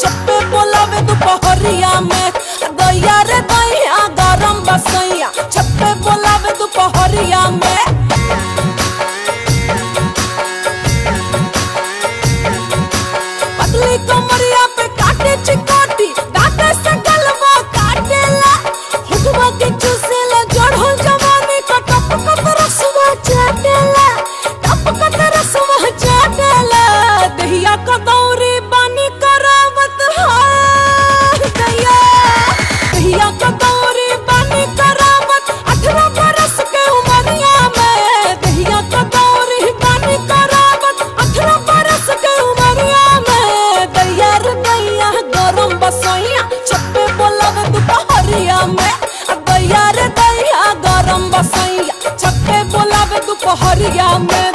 छप्पे बोलावे दोपहरिया में दैया रे दैया गरम बसैया छप्पे बोलावे दोपहरिया में। पतली कमरिया पे काटे चिकोटी दांते से गलवा काटेला हुटवा के चूसेला जड़ो जवानी का टपकत रसवा चाटेला टपकत रसवा चाटेला दहिया का दौरी बानी करावत है दहिया का दौरी बानी करावत 18 बरस के उमरिया में दहिया का दौरी बानी करावत 18 बरस के उमरिया में दैया रे दैया गरम बसैया छप्पे बोलावे दोपहरिया में दैया रे दैया गरम बसैया छप्पे बोलावे दोपहरिया में।